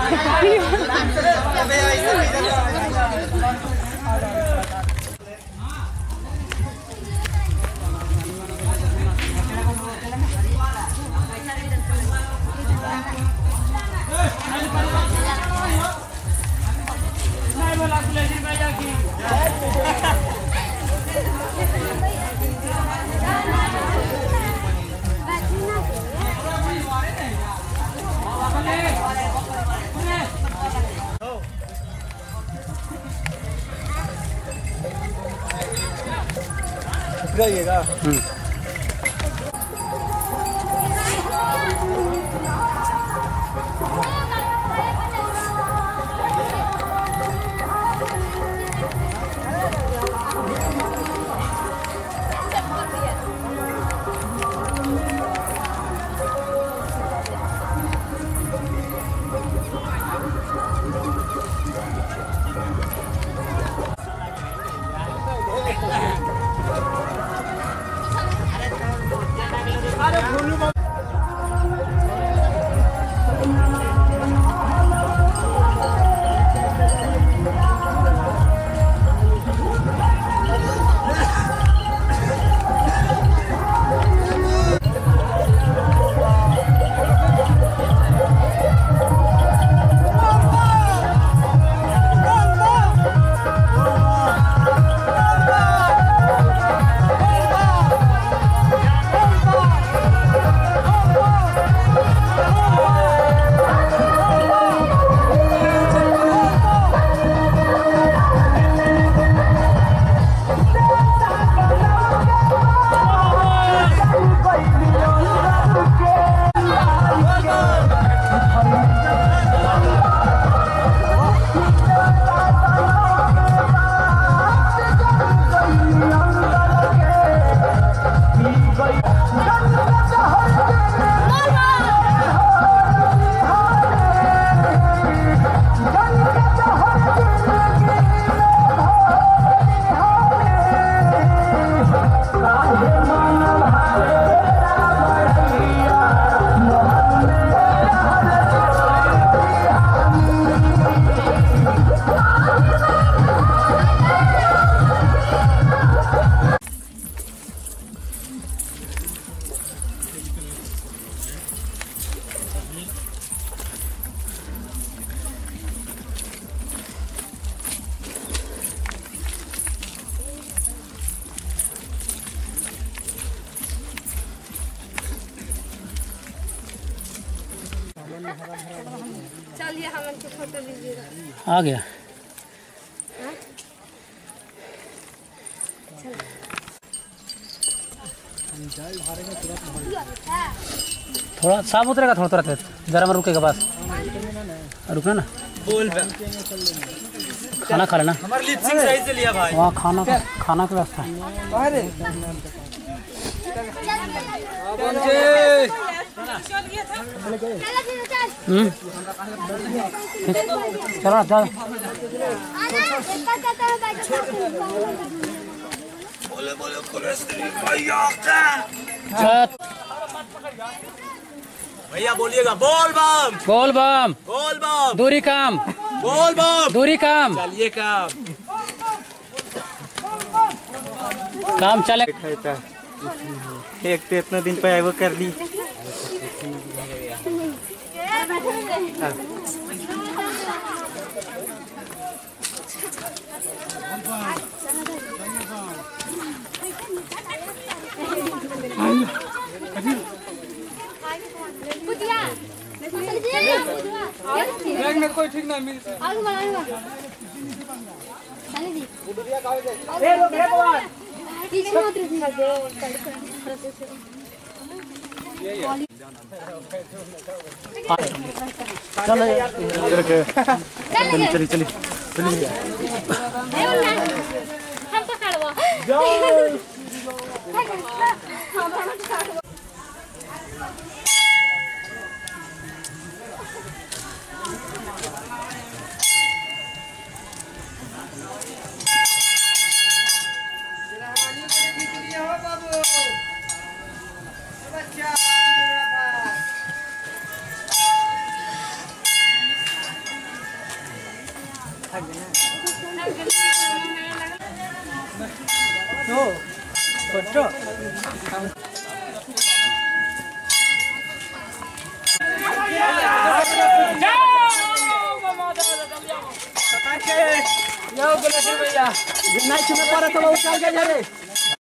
जाइएगा। चलिए हम उनकी फोटो लीजिएगा। आ गया। थोड़ा साफ उतरेगा, थोड़ा थोड़ा जरा में रुकेगा बस। रुकना ना, बोल खाना खा लेना। हमारे लिए सही से लिया भाई। वहाँ खाना की व्यवस्था है। चलो चलो। भैया बोलिएगा बोल बम, बोल बम, बोल बम, दूरी काम, बोल बम, दूरी काम, चलिए काम काम चले। एक तो इतना दिन पे वो कर ली। कोई ठीक नहीं मिल चलिए चलिए भैया